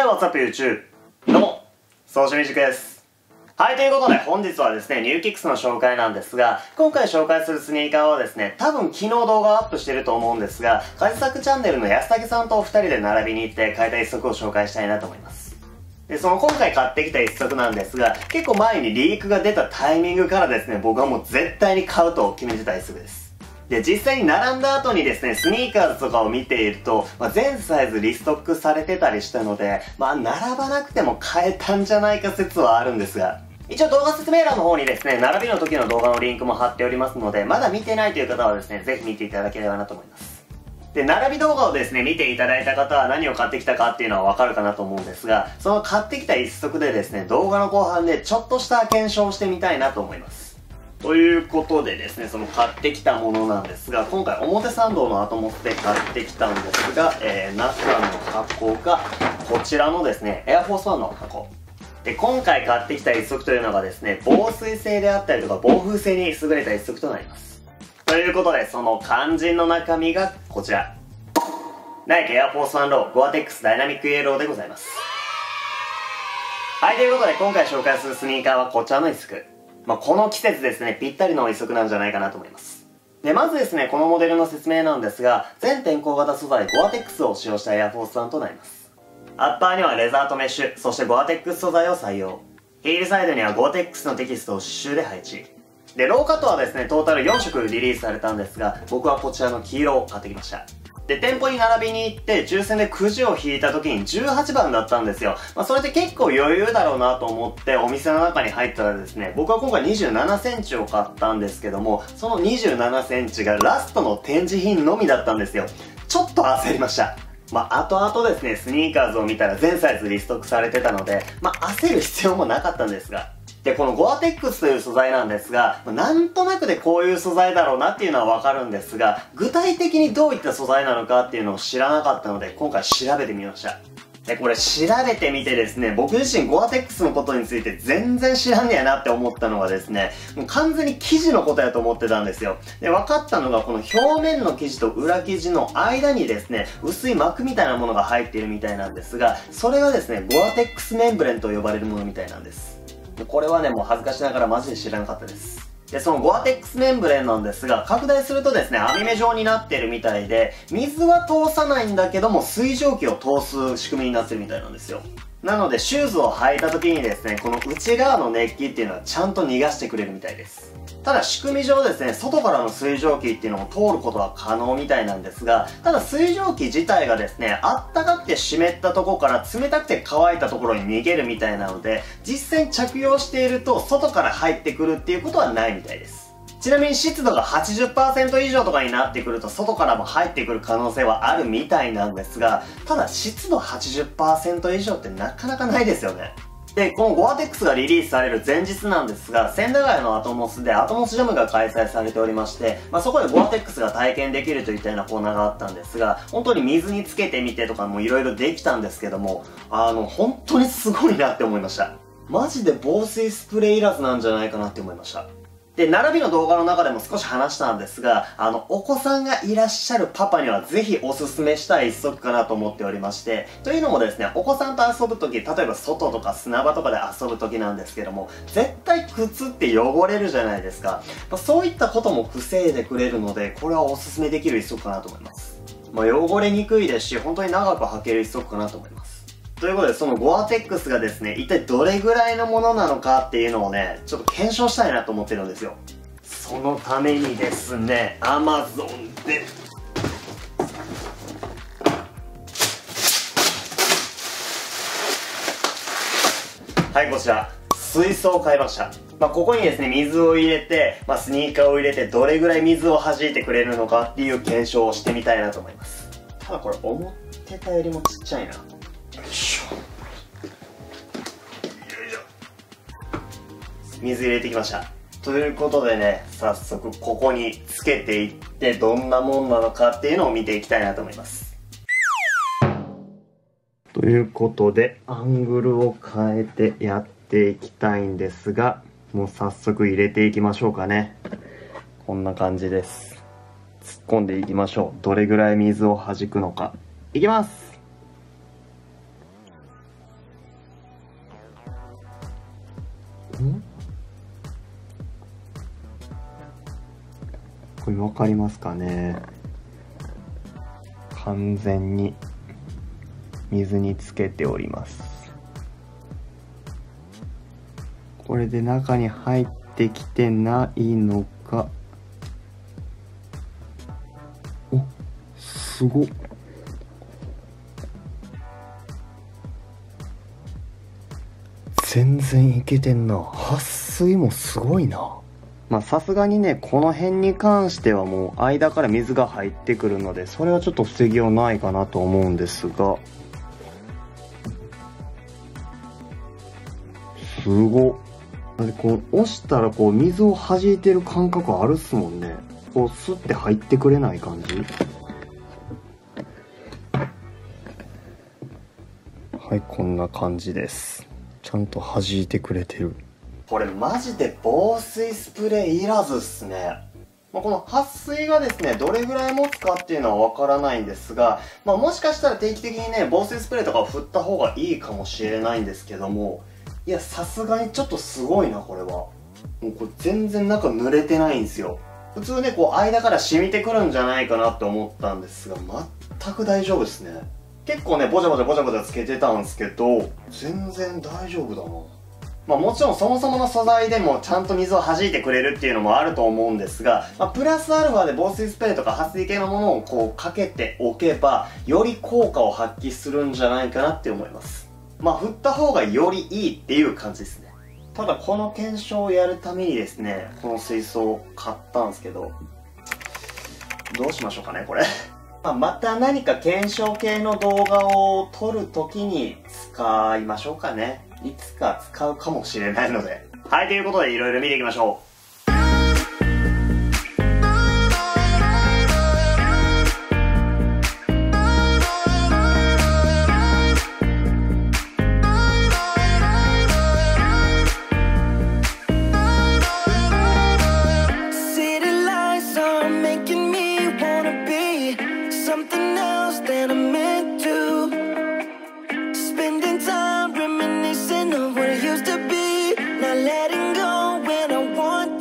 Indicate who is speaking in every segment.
Speaker 1: はい、What's up YouTube? どうも、ソーシャルミュージックです。はい、ということで本日はですね、ニューキックスの紹介なんですが、今回紹介するスニーカーはですね、多分昨日動画をアップしてると思うんですが、カジサックチャンネルの安武さんとお二人で並びに行って買えた一足を紹介したいなと思います。で、その今回買ってきた一足なんですが、結構前にリークが出たタイミングからですね、僕はもう絶対に買うと決めてた一足です。で、実際に並んだ後にですね、スニーカーズとかを見ていると、全サイズリストックされてたりしたので、並ばなくても買えたんじゃないか説はあるんですが、一応動画説明欄の方にですね、並びの時の動画のリンクも貼っておりますので、まだ見てないという方はですね、ぜひ見ていただければなと思います。で、並び動画をですね、見ていただいた方は何を買ってきたかっていうのはわかるかなと思うんですが、その買ってきた一足でですね、動画の後半でちょっとした検証をしてみたいなと思います。ということでですね、その買ってきたものなんですが、今回表参道のアトモスで買ってきたんですが、中の箱がこちらのですね、エアフォースワンの箱。で、今回買ってきた一足というのがですね、防水性であったりとか防風性に優れた一足となります。ということで、その肝心の中身がこちら。ナイキエアフォースワンローゴアテックスダイナミックイエローでございます。はい、ということで今回紹介するスニーカーはこちらの一足。この季節ですね、ぴったりの一足なんじゃないかなと思います。で、まずですね、このモデルの説明なんですが、全天候型素材ゴアテックスを使用したエアフォースワンとなります。アッパーにはレザーとメッシュ、そしてゴアテックス素材を採用。ヒールサイドにはゴアテックスのテキストを刺繍で配置。で、ローカットはですね、トータル4色リリースされたんですが、僕はこちらの黄色を買ってきました。で、店舗に並びに行って、抽選でくじを引いた時に18番だったんですよ。それって結構余裕だろうなと思ってお店の中に入ったらですね、僕は今回27センチを買ったんですけども、その27センチがラストの展示品のみだったんですよ。ちょっと焦りました。後々ですね、スニーカーズを見たら全サイズリストックされてたので、焦る必要もなかったんですが、で、このゴアテックスという素材なんですが、なんとなくでこういう素材だろうなっていうのはわかるんですが、具体的にどういった素材なのかっていうのを知らなかったので、今回調べてみました。で、これ調べてみてですね、僕自身ゴアテックスのことについて全然知らんねやなって思ったのがですね、もう完全に生地のことやと思ってたんですよ。で、分かったのがこの表面の生地と裏生地の間にですね、薄い膜みたいなものが入っているみたいなんですが、それがですね、ゴアテックスメンブレンと呼ばれるものみたいなんです。で、これはね、もう恥ずかしながらマジで知らなかったです。で、そのゴアテックスメンブレンなんですが、拡大するとですね、網目状になってるみたいで、水は通さないんだけども、水蒸気を通す仕組みになってるみたいなんですよ。なので、シューズを履いた時にですね、この内側の熱気っていうのはちゃんと逃がしてくれるみたいです。ただ仕組み上ですね、外からの水蒸気っていうのも通ることは可能みたいなんですが、ただ水蒸気自体がですね、あったかくて湿ったところから冷たくて乾いたところに逃げるみたいなので、実際に着用していると外から入ってくるっていうことはないみたいです。ちなみに湿度が 80% 以上とかになってくると外からも入ってくる可能性はあるみたいなんですが、ただ湿度 80% 以上ってなかなかないですよね。で、このゴアテックスがリリースされる前日なんですが、千駄ヶ谷のアトモスでアトモスジャムが開催されておりまして、そこでゴアテックスが体験できるといったようなコーナーがあったんですが、本当に水につけてみてとかも色々できたんですけども、本当にすごいなって思いました。マジで防水スプレーいらずなんじゃないかなって思いました。で、並びの動画の中でも少し話したんですが、お子さんがいらっしゃるパパにはぜひおすすめしたい一足かなと思っておりまして、というのもですね、お子さんと遊ぶとき、例えば外とか砂場とかで遊ぶときなんですけども、絶対靴って汚れるじゃないですか。そういったことも防いでくれるので、これはおすすめできる一足かなと思います。汚れにくいですし、本当に長く履ける一足かなと思います。ということで、そのゴアテックスがですね、一体どれぐらいのものなのかっていうのをね、ちょっと検証したいなと思ってるんですよ。そのためにですね、Amazon で、はい、こちら、水槽を買いました。ここにですね、水を入れて、スニーカーを入れて、どれぐらい水を弾いてくれるのかっていう検証をしてみたいなと思います。ただこれ、思ってたよりもちっちゃいな。水入れてきました。ということでね、早速ここにつけていってどんなもんなのかっていうのを見ていきたいなと思います。ということで、アングルを変えてやっていきたいんですが、もう早速入れていきましょうかね。こんな感じです。突っ込んでいきましょう。どれぐらい水を弾くのか。いきます。 これ分かりますかね。完全に水につけております。これで中に入ってきてないのか。お、すごっ。全然いけてんな。撥水もすごいな。まあさすがにね、この辺に関してはもう間から水が入ってくるので、それはちょっと防ぎようないかなと思うんですが、すごっ。こう押したらこう水を弾いてる感覚あるっすもんね。こうスッて入ってくれない感じ。はい、こんな感じです。ちゃんと弾いてくれてる。これマジで防水スプレーいらずっすね。この撥水がですね、どれぐらい持つかっていうのはわからないんですが、もしかしたら定期的にね、防水スプレーとかを振った方がいいかもしれないんですけども、いや、さすがにちょっとすごいな、これは。もうこれ全然中濡れてないんですよ。普通ね、こう間から染みてくるんじゃないかなって思ったんですが、全く大丈夫ですね。結構ね、ボチャボチャつけてたんですけど、全然大丈夫だな。もちろんそもそもの素材でもちゃんと水を弾いてくれるっていうのもあると思うんですが、プラスアルファで防水スプレーとか撥水系のものをこうかけておけば、より効果を発揮するんじゃないかなって思います。振った方がよりいいっていう感じですね。ただこの検証をやるためにですね、この水槽を買ったんですけど、どうしましょうかね、これ。また何か検証系の動画を撮るときに使いましょうかね。いつか使うかもしれないので。はい、ということでいろいろ見ていきましょう。
Speaker 2: Spending time reminiscing of what it used to be, not letting go when I want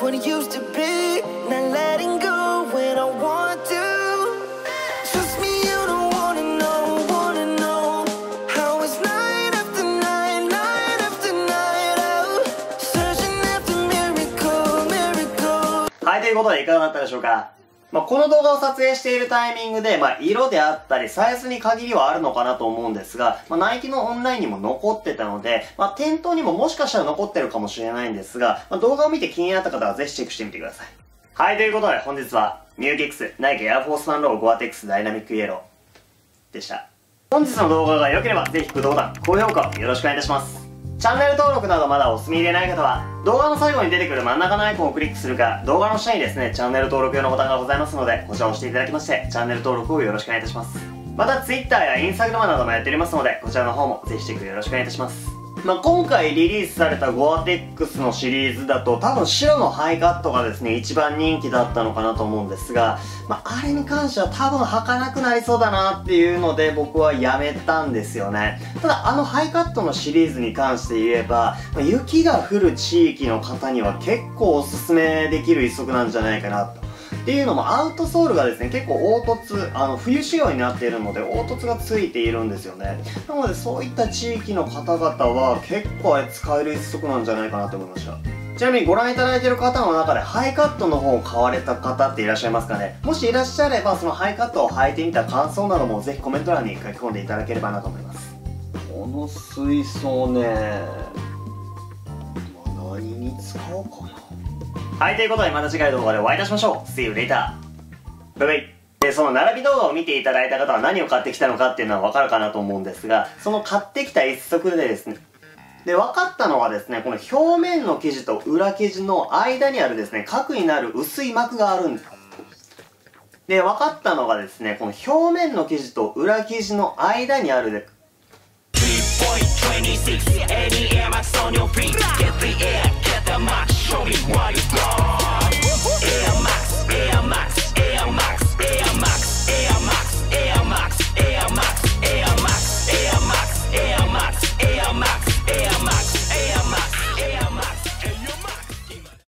Speaker 2: what it used to be, not letting go when I want to. Trust me, you don't wanna know how it's night after night, night after night, oh, searching after miracle.
Speaker 1: はい、ということでいかがだったでしょうか。この動画を撮影しているタイミングで、色であったり、サイズに限りはあるのかなと思うんですが、ナイキのオンラインにも残ってたので、店頭にももしかしたら残ってるかもしれないんですが、動画を見て気になった方はぜひチェックしてみてください。はい、ということで本日は、ニューキックス、ナイキエアフォースワンローゴアテックスダイナミックイエローでした。本日の動画が良ければ、ぜひグッドボタン、高評価をよろしくお願いいたします。チャンネル登録などまだお済みでない方は、動画の最後に出てくる真ん中のアイコンをクリックするか、動画の下にですね、チャンネル登録用のボタンがございますので、こちらを押していただきまして、チャンネル登録をよろしくお願いいたします。また Twitter や Instagram などもやっておりますので、こちらの方もぜひチェックよろしくお願いいたします。今回リリースされたゴアテックスのシリーズだと多分白のハイカットがですね一番人気だったのかなと思うんですが、あれに関しては多分履かなくなりそうだなっていうので僕はやめたんですよね。ただハイカットのシリーズに関して言えば、雪が降る地域の方には結構おすすめできる一足なんじゃないかなと。っていうのもアウトソールがですね結構凹凸冬仕様になっているので凹凸がついているんですよね。なのでそういった地域の方々は結構あれ使える一足なんじゃないかなと思いました。ちなみにご覧いただいている方の中でハイカットの方を買われた方っていらっしゃいますかね。もしいらっしゃればそのハイカットを履いてみた感想などもぜひコメント欄に書き込んでいただければなと思います。この水槽ね何に使おうかな。はい、ということでまた次回の動画でお会いいたしましょう。See you later! バイバイ。で、その並び動画を見ていただいた方は何を買ってきたのかっていうのはわかるかなと思うんですが、その買ってきた一足でですね、で、分かったのはですね、この表面の生地と裏生地の間にあるですね、核になる薄い膜があるんですよ。で、分かったのがですね、この表面の生地と裏生地の間にあるで、3.26 80 Air Max on your feet. Get the air, get the max, show me what you got.